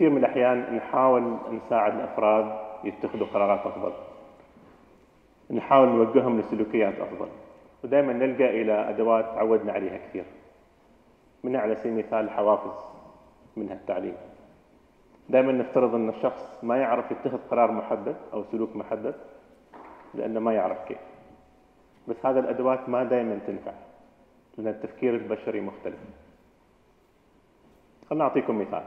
كثير من الأحيان نحاول نساعد الأفراد يتخذوا قرارات أفضل، نحاول نوجههم لسلوكيات أفضل، ودائما نلجأ إلى أدوات تعودنا عليها كثير، منها على سبيل المثال الحوافز، منها التعليم. دائما نفترض أن الشخص ما يعرف يتخذ قرار محدد أو سلوك محدد لأنه ما يعرف كيف. بس هذه الأدوات ما دائما تنفع، لأن التفكير البشري مختلف. خلنا أعطيكم مثال.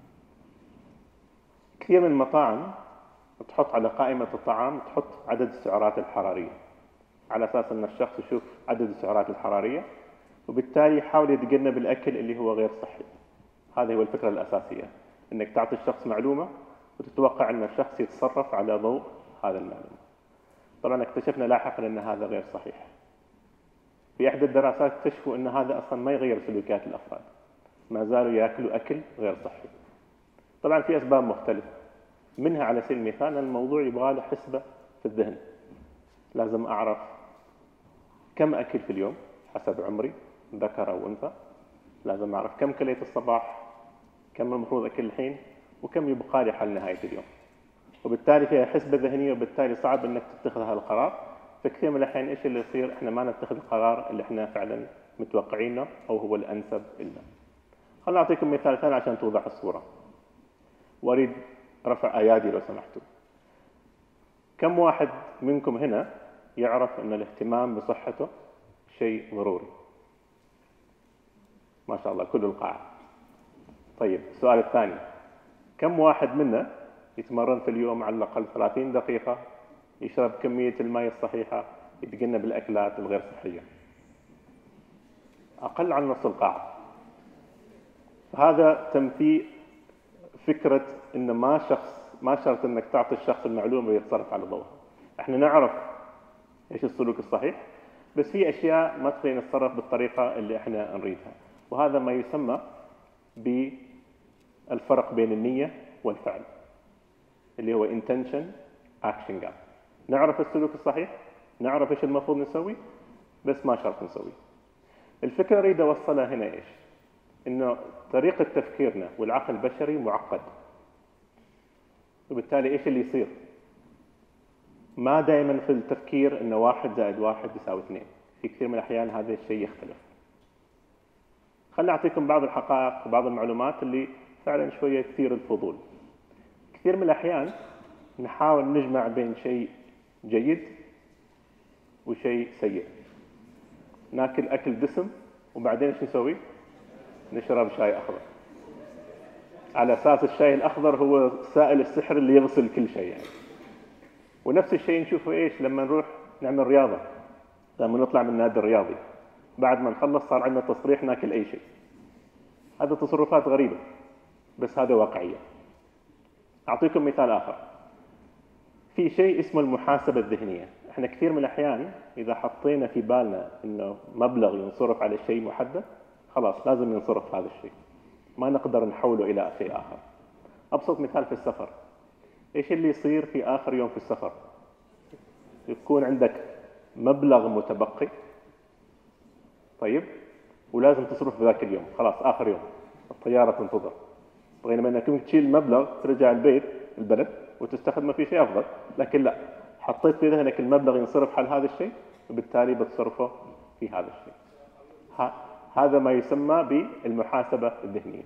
كثير من المطاعم تحط على قائمة الطعام تحط عدد السعرات الحرارية، على أساس أن الشخص يشوف عدد السعرات الحرارية وبالتالي يحاول يتجنب الأكل اللي هو غير صحي. هذه هو الفكرة الأساسية، أنك تعطي الشخص معلومة وتتوقع أن الشخص يتصرف على ضوء هذا المعلومة. طبعا اكتشفنا لاحقا أن هذا غير صحيح. في إحدى الدراسات اكتشفوا أن هذا أصلا ما يغير سلوكيات الأفراد، ما زالوا يأكلوا أكل غير صحي. طبعا في أسباب مختلفة، منها على سبيل المثال الموضوع يبغى له حسبة في الذهن. لازم أعرف كم أكل في اليوم حسب عمري ذكر أو أنثى، لازم أعرف كم كليت الصباح، كم المفروض أكل الحين، وكم يبقى لي حل نهاية اليوم. وبالتالي فيها حسبة ذهنية، وبالتالي صعب أنك تتخذ هذا القرار. فكثير من الأحيان إيش اللي يصير؟ إحنا ما نتخذ القرار اللي إحنا فعلا متوقعينه أو هو الأنسب لنا. خلنا أعطيكم مثال ثاني عشان توضح الصورة، وأريد رفع أيادي لو سمحتوا. كم واحد منكم هنا يعرف أن الاهتمام بصحته شيء ضروري؟ ما شاء الله كل القاعة. طيب السؤال الثاني، كم واحد منا يتمرن في اليوم على الأقل 30 دقيقة، يشرب كمية الماء الصحيحة، يتجنب الأكلات الغير صحية؟ أقل عن نص القاعة. هذا تمثيل فكرة إن ما شرط إنك تعطي الشخص المعلومة ويتصرف على ضوءها. إحنا نعرف إيش السلوك الصحيح، بس في أشياء ما تخلينا نتصرف بالطريقة اللي إحنا نريدها، وهذا ما يسمى بالفرق بين النية والفعل، اللي هو intention action gap. نعرف السلوك الصحيح، نعرف إيش المفروض نسوي، بس ما شرط نسوي. الفكرة أريد أوصلها هنا إيش؟ إنه طريقة تفكيرنا والعقل البشري معقد، وبالتالي إيش اللي يصير؟ ما دائما في التفكير إنه 1 زائد 1 يساوي 2. في كثير من الأحيان هذا الشيء يختلف. خلنا أعطيكم بعض الحقائق وبعض المعلومات اللي فعلا شوية تثير الفضول. كثير من الأحيان نحاول نجمع بين شيء جيد وشيء سيء. ناكل أكل دسم وبعدين إيش نسوي؟ نشرب شاي أخضر، على أساس الشاي الأخضر هو سائل السحر اللي يغسل كل شيء يعني. ونفس الشيء نشوفه إيش لما نروح نعمل رياضة، لما نطلع من النادي الرياضي بعد ما نخلص صار عندنا تصريح ناكل أي شيء. هذا تصرفات غريبة، بس هذا واقعية. أعطيكم مثال آخر. في شيء اسمه المحاسبة الذهنية. إحنا كثير من الأحيان إذا حطينا في بالنا إنه مبلغ ينصرف على شيء محدد، خلاص لازم ينصرف هذا الشيء، ما نقدر نحوله إلى شيء آخر. أبسط مثال في السفر، إيش اللي يصير في آخر يوم في السفر؟ يكون عندك مبلغ متبقي، طيب، ولازم تصرف في ذاك اليوم، خلاص آخر يوم الطيارة تنتظر. بينما أنك ممكن تشيل المبلغ ترجع البلد وتستخدمه في شيء أفضل، لكن لا، حطيت في ذهنك المبلغ ينصرف على هذا الشيء، وبالتالي بتصرفه في هذا الشيء. هذا ما يسمى بالمحاسبة الذهنية.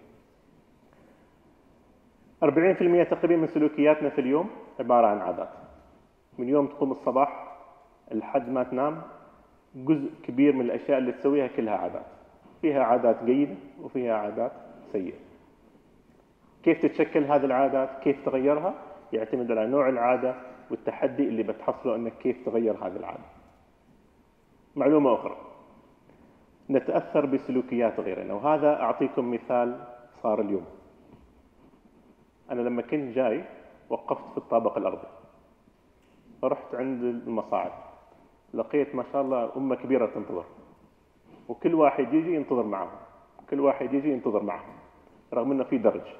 40% تقريبا من سلوكياتنا في اليوم عبارة عن عادات. من يوم تقوم الصباح لحد ما تنام، جزء كبير من الأشياء اللي تسويها كلها عادات. فيها عادات جيدة وفيها عادات سيئة. كيف تتشكل هذه العادات؟ كيف تغيرها؟ يعتمد على نوع العادة والتحدي اللي بتحصله أنك كيف تغير هذه العادة. معلومة أخرى، نتأثر بسلوكيات غيرنا، وهذا أعطيكم مثال صار اليوم. أنا لما كنت جاي وقفت في الطابق الأرضي، فرحت عند المصاعد، لقيت ما شاء الله أمة كبيرة تنتظر، وكل واحد يجي ينتظر معهم، كل واحد يجي ينتظر معهم، رغم أنه في درج.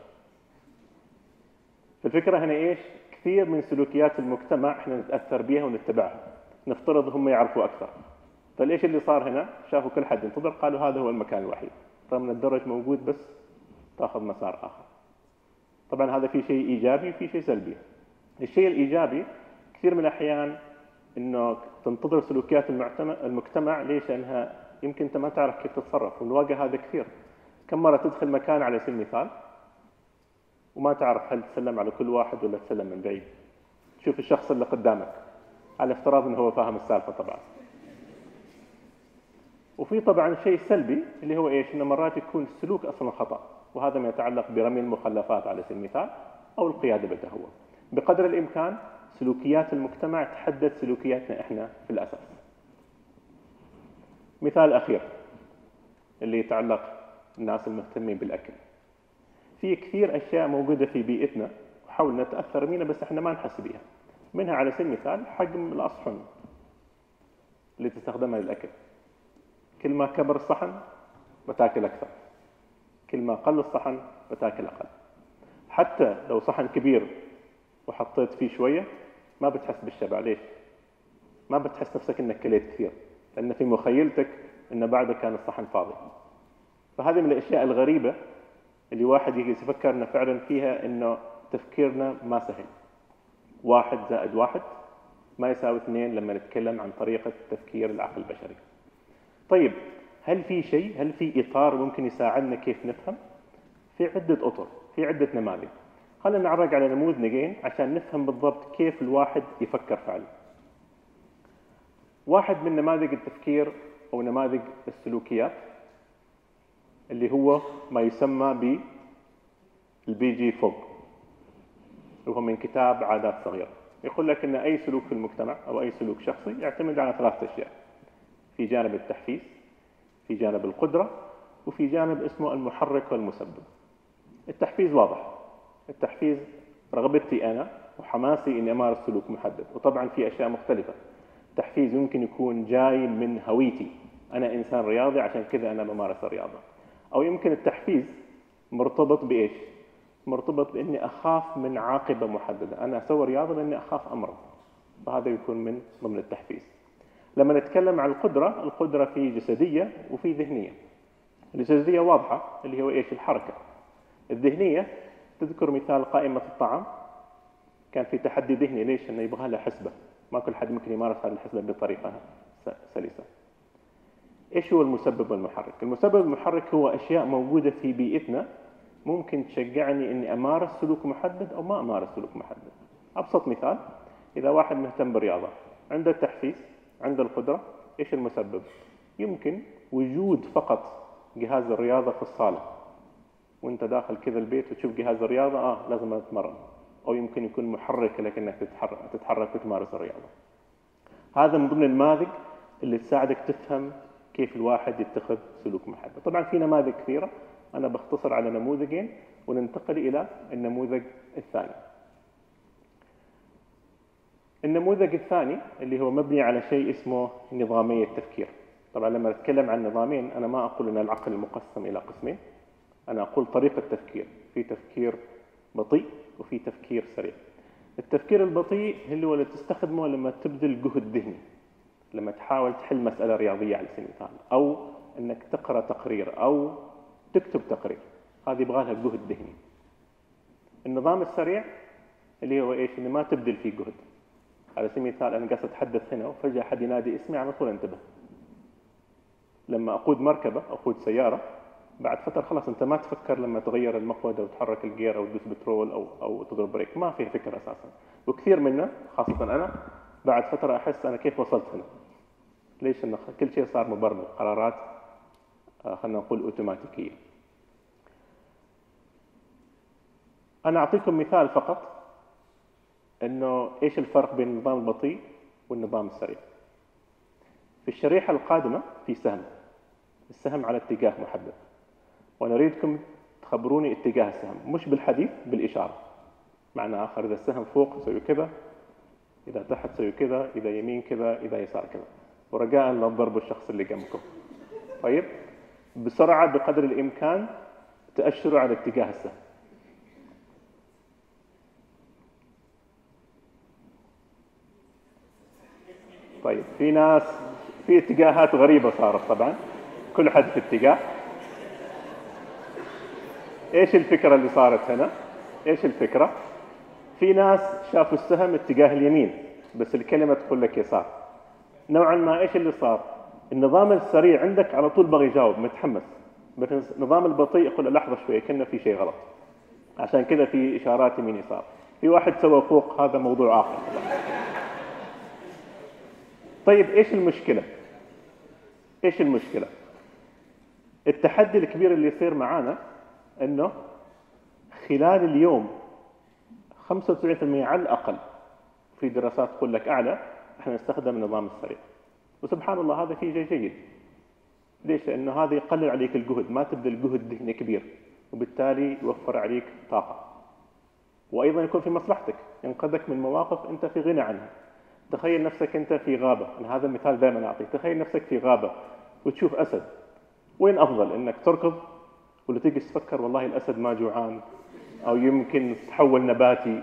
الفكرة هنا إيش؟ كثير من سلوكيات المجتمع إحنا نتأثر بها ونتبعها، نفترض هم يعرفوا أكثر. فالإيش اللي صار هنا؟ شافوا كل حد ينتظر، قالوا هذا هو المكان الوحيد، رغم أن الدرج موجود بس تأخذ مسار آخر. طبعا هذا في شيء إيجابي وفي شيء سلبي. الشيء الإيجابي كثير من الأحيان إنه تنتظر سلوكيات المجتمع. ليش؟ لأنها يمكن أنت ما تعرف كيف تتصرف، ونواجه هذا كثير. كم مرة تدخل مكان على سبيل المثال وما تعرف هل تسلم على كل واحد ولا تسلم من بعيد، تشوف الشخص اللي قدامك على افتراض انه هو فاهم السالفه طبعا. وفي طبعا شيء سلبي اللي هو ايش؟ انه مرات يكون السلوك اصلا خطا، وهذا ما يتعلق برمي المخلفات على سبيل المثال او القياده بالتهور. بقدر الامكان سلوكيات المجتمع تحدد سلوكياتنا احنا في الاساس. مثال اخير اللي يتعلق الناس المهتمين بالاكل. في كثير اشياء موجوده في بيئتنا وحاول نتاثر منها بس احنا ما نحس بيها. منها على سبيل المثال حجم الاصحن اللي تستخدمها للاكل. كل ما كبر الصحن بتاكل اكثر، كل ما قل الصحن بتاكل اقل. حتى لو صحن كبير وحطيت فيه شويه ما بتحس بالشبع. ليش؟ ما بتحس نفسك انك كليت كثير، لان في مخيلتك ان بعده كان الصحن فاضي. فهذه من الاشياء الغريبه اللي واحد يجي يفكر انه فعلا فيها انه تفكيرنا ما سهل. 1 زائد 1 ما يساوي 2 لما نتكلم عن طريقة تفكير العقل البشري. طيب هل في إطار ممكن يساعدنا كيف نفهم؟ في عدة أطر، في عدة نماذج. خلينا نعرج على نموذجين عشان نفهم بالضبط كيف الواحد يفكر فعلا. واحد من نماذج التفكير أو نماذج السلوكيات اللي هو ما يسمى بالبي جي فوق، وهو من كتاب عادات صغيرة. يقول لك أن أي سلوك في المجتمع أو أي سلوك شخصي يعتمد على 3 أشياء. في جانب التحفيز، في جانب القدرة، وفي جانب اسمه المحرك والمسبب. التحفيز واضح. التحفيز رغبتي أنا وحماسي إني أمارس سلوك محدد، وطبعا في أشياء مختلفة. التحفيز يمكن يكون جاي من هويتي، أنا إنسان رياضي عشان كذا أنا بمارس الرياضة. أو يمكن التحفيز مرتبط بإيش؟ مرتبط بإني أخاف من عاقبة محددة. أنا أسوي رياضة لأني أخاف أمرض، فهذا يكون من ضمن التحفيز. لما نتكلم عن القدرة في جسدية وفي ذهنية. الجسدية واضحة اللي هو إيش؟ الحركة. الذهنية تذكر مثال قائمة الطعام، كان في تحدي ذهني. ليش؟ أنه يبغى لها حسبة، ما كل حد ممكن يمارس هذه الحسبة بطريقة سلسة. إيش هو المسبب والمحرك؟ المسبب والمحرك هو أشياء موجودة في بيئتنا ممكن تشجعني إني أمارس سلوك محدد أو ما أمارس سلوك محدد. أبسط مثال، إذا واحد مهتم بالرياضة عنده التحفيز، عنده القدرة، إيش المسبب؟ يمكن وجود فقط جهاز الرياضة في الصالة، وانت داخل كذا البيت وتشوف جهاز الرياضة لازم أتمرن. أو يمكن يكون محرك لك إنك تتحرك وتمارس الرياضة. هذا من ضمن النماذج اللي تساعدك تفهم كيف الواحد يتخذ سلوك محدد. طبعا في نماذج كثيرة، أنا بختصر على نموذجين وننتقل إلى النموذج الثاني. النموذج الثاني اللي هو مبني على شيء اسمه نظامية التفكير. طبعا لما نتكلم عن نظامين أنا ما أقول أن العقل مقسم إلى قسمين، أنا أقول طريقة تفكير. في تفكير بطيء وفي تفكير سريع. التفكير البطيء هو اللي تستخدمه لما تبذل جهد ذهني، لما تحاول تحل مسألة رياضية على سبيل المثال، أو أنك تقرأ تقرير أو تكتب تقرير، هذه يبغى لها جهد ذهني. النظام السريع اللي هو إيش؟ إنه ما تبذل فيه جهد. على سبيل المثال أنا قاعد أتحدث هنا وفجأة حد ينادي اسمي، على طول انتبه. لما أقود مركبة أو أقود سيارة بعد فترة خلاص أنت ما تفكر لما تغير المقود أو تحرك الجير أو تدوس بترول أو تضرب بريك، ما في فكرة أساسا. وكثير منا خاصة أنا بعد فترة أحس أنا كيف وصلت هنا. ليش؟ إن كل شيء صار مبرمج، قرارات خلنا نقول أوتوماتيكية. أنا أعطيكم مثال فقط إنه إيش الفرق بين النظام البطيء والنظام السريع. في الشريحة القادمة في سهم، السهم على اتجاه محدد، وأنا أريدكم تخبروني اتجاه السهم، مش بالحديث، بالإشارة. معنى آخر، إذا السهم فوق سوي كذا، إذا تحت سوي كذا، إذا يمين كذا، إذا يسار كذا، ورجاء لا تضربوا الشخص اللي جنبكم. طيب بسرعة بقدر الإمكان تأشروا على اتجاه السهم. طيب في ناس في اتجاهات غريبة صارت، طبعا كل حد في اتجاه. ايش الفكرة اللي صارت هنا؟ ايش الفكرة؟ في ناس شافوا السهم اتجاه اليمين بس الكلمة تقول لك يسار. نوعا ما ايش اللي صار؟ النظام السريع عندك على طول بغى يجاوب متحمس، بس النظام البطيء يقول لحظة شوية كنا في شيء غلط، عشان كذا في إشارات يمين يسار. في واحد سوى فوق، هذا موضوع آخر. طيب ايش المشكلة؟ ايش المشكلة؟ التحدي الكبير اللي يصير معانا انه خلال اليوم 95% على الاقل، في دراسات تقول لك اعلى، احنا نستخدم النظام السريع. وسبحان الله هذا شيء جيد. ليش؟ لانه هذا يقلل عليك الجهد، ما تبذل جهد ذهني كبير، وبالتالي يوفر عليك طاقة. وايضا يكون في مصلحتك، ينقذك من مواقف انت في غنى عنها. تخيل نفسك انت في غابة، أنا هذا المثال دائما اعطيه، تخيل نفسك في غابة وتشوف اسد، وين افضل؟ انك تركض ولا تيجي تفكر والله الاسد ما جوعان او يمكن تحول نباتي؟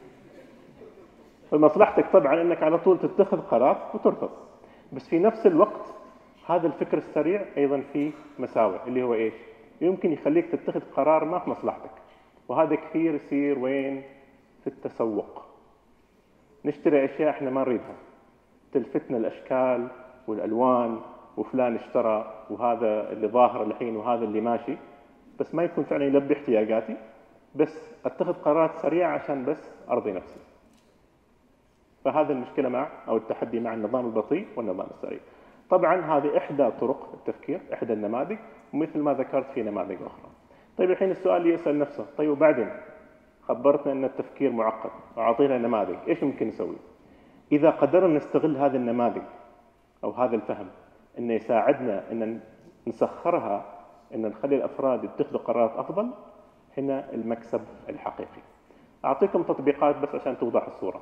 فمصلحتك طبعا انك على طول تتخذ قرار وتركض. بس في نفس الوقت هذا الفكر السريع ايضا فيه مساوئ، اللي هو ايش؟ يمكن يخليك تتخذ قرار ما في مصلحتك. وهذا كثير يصير وين؟ في التسوق. نشتري اشياء احنا ما نريدها، تلفتنا الاشكال والالوان، وفلان اشترى وهذا اللي ظاهر الحين وهذا اللي ماشي، بس ما يكون فعلا يلبي احتياجاتي، بس اتخذ قرارات سريعه عشان بس ارضي نفسي. فهذا المشكله مع او التحدي مع النظام البطيء والنظام السريع. طبعا هذه احدى طرق التفكير، احدى النماذج، ومثل ما ذكرت في نماذج اخرى. طيب الحين السؤال اللي يسال نفسه، طيب وبعدين خبرتنا ان التفكير معقد واعطينا نماذج، ايش ممكن نسوي؟ اذا قدرنا نستغل هذه النماذج او هذا الفهم انه يساعدنا ان نسخرها، ان نخلي الافراد يتخذوا قرارات افضل، هنا المكسب الحقيقي. اعطيكم تطبيقات بس عشان توضح الصوره.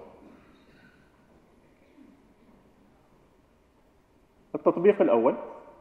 التطبيق الاول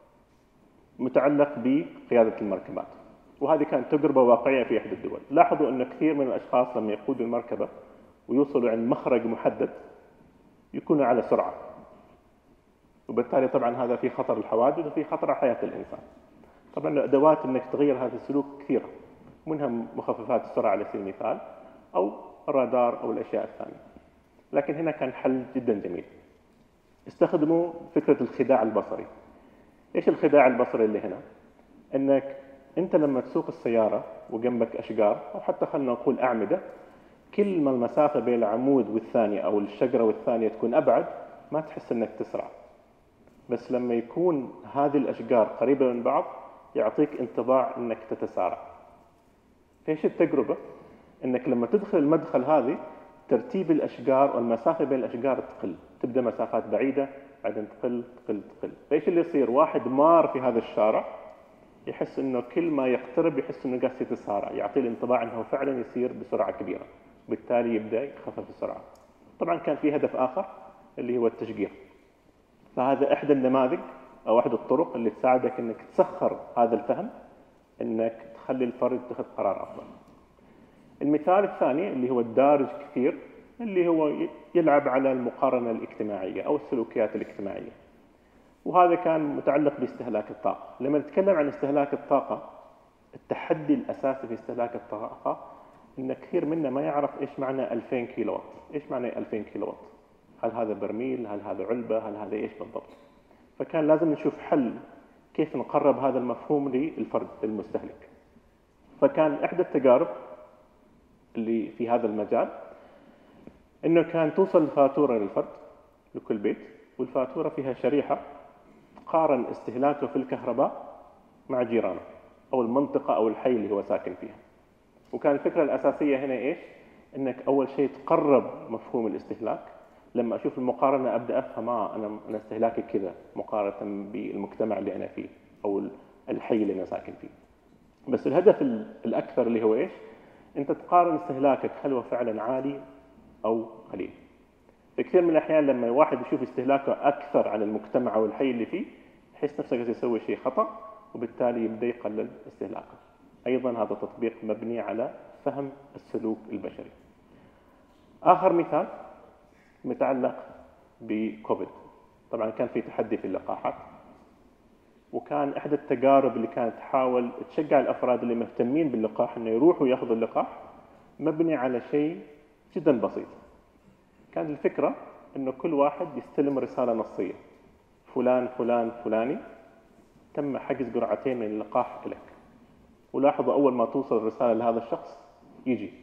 متعلق بقياده المركبات، وهذه كانت تجربه واقعيه في احدى الدول. لاحظوا ان كثير من الاشخاص لما يقودوا المركبه ويوصلوا عند مخرج محدد يكونوا على سرعه، وبالتالي طبعا هذا في خطر الحوادث وفي خطر على حياه الانسان. طبعا الادوات انك تغير هذا السلوك كثيره، منها مخففات السرعه على سبيل المثال، او الرادار او الاشياء الثانيه. لكن هنا كان حل جدا جميل، استخدموا فكره الخداع البصري. ايش الخداع البصري اللي هنا؟ انك انت لما تسوق السياره وجنبك اشجار او حتى خلينا نقول اعمده، كل ما المسافه بين العمود والثانيه او الشجره والثانيه تكون ابعد ما تحس انك تسرع. بس لما يكون هذه الاشجار قريبه من بعض يعطيك انطباع انك تتسارع. ايش التجربه؟ انك لما تدخل المدخل هذه ترتيب الاشجار والمسافه بين الاشجار تقل، تبدا مسافات بعيده بعدين تقل تقل تقل. ايش اللي يصير؟ واحد مار في هذا الشارع يحس انه كل ما يقترب يحس انه قاعد يتسارع، يعطيه الانطباع انه فعلا يسير بسرعه كبيره، بالتالي يبدا يخفف السرعه. طبعا كان في هدف اخر اللي هو التشجيع. فهذا احدى النماذج او احدى الطرق اللي تساعدك انك تسخر هذا الفهم، انك تخلي الفرد يتخذ قرار افضل. المثال الثاني اللي هو الدارج كثير، اللي هو يلعب على المقارنه الاجتماعيه او السلوكيات الاجتماعيه، وهذا كان متعلق باستهلاك الطاقه. لما نتكلم عن استهلاك الطاقه، التحدي الاساسي في استهلاك الطاقه ان كثير منا ما يعرف ايش معنى 2000 كيلو وات. ايش معنى 2000 كيلو وات؟ هل هذا برميل؟ هل هذا علبه؟ هل هذا ايش بالضبط؟ فكان لازم نشوف حل كيف نقرب هذا المفهوم للفرد المستهلك. فكان احدى التجارب اللي في هذا المجال انه كان توصل الفاتوره للفرد لكل بيت، والفاتوره فيها شريحه تقارن استهلاكه في الكهرباء مع جيرانه او المنطقه او الحي اللي هو ساكن فيها. وكان الفكره الاساسيه هنا ايش؟ انك اول شيء تقرب مفهوم الاستهلاك. لما اشوف المقارنه ابدا افهم انا استهلاكي كذا مقارنه بالمجتمع اللي انا فيه او الحي اللي انا ساكن فيه. بس الهدف الاكثر اللي هو ايش؟ انت تقارن استهلاكك هل هو فعلا عالي او قليل. في كثير من الاحيان لما واحد يشوف استهلاكه اكثر عن المجتمع او الحي اللي فيه يحس نفسه قاعد يسوي شيء خطا، وبالتالي يبدا يقلل استهلاكه. ايضا هذا تطبيق مبني على فهم السلوك البشري. اخر مثال متعلق بكوفيد. طبعا كان في تحدي في اللقاحات، وكان احدى التجارب اللي كانت تحاول تشجع الافراد اللي مهتمين باللقاح انه يروحوا ياخذوا اللقاح، مبني على شيء جدا بسيط. كانت الفكرة إنه كل واحد يستلم رسالة نصية: فلان فلان فلاني تم حجز جرعتين من اللقاح لك. ولاحظوا أول ما توصل الرسالة لهذا الشخص يجي.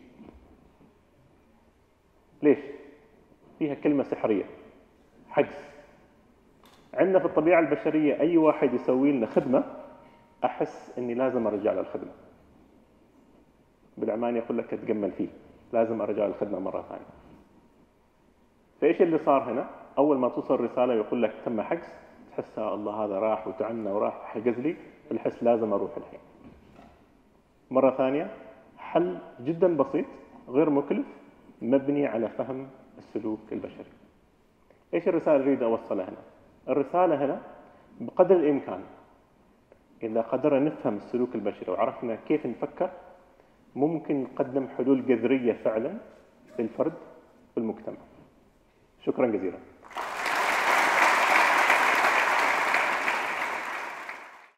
ليش؟ فيها كلمة سحرية: حجز. عندنا في الطبيعة البشرية أي واحد يسوي لنا خدمة أحس إني لازم أرجع له الخدمة. بالعماني يقول لك أتجمل فيه، لازم أرجع له الخدمة مرة ثانية. فإيش اللي صار هنا؟ أول ما توصل رسالة يقول لك تم حجز، تحس الله هذا راح وتعنى وراح حجز لي، الحس لازم أروح الحين. مرة ثانية، حل جدا بسيط غير مكلف مبني على فهم السلوك البشري. إيش الرسالة اللي أريد أوصلها هنا؟ الرسالة هنا بقدر الإمكان إذا قدرنا نفهم السلوك البشري وعرفنا كيف نفكر، ممكن نقدم حلول جذرية فعلا للفرد والمجتمع. شكرا جزيلا.